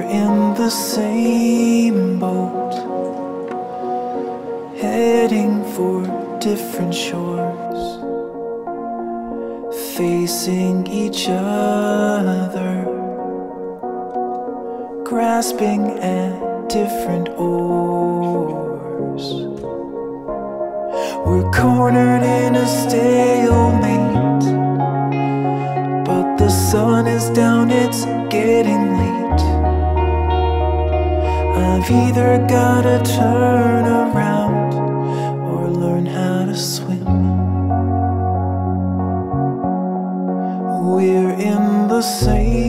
in the same boat, heading for different shores, facing each other, grasping at different oars. We're cornered in a stalemate, but the sun is down, it's getting late. I've either gotta turn around or learn how to swim. We're in the same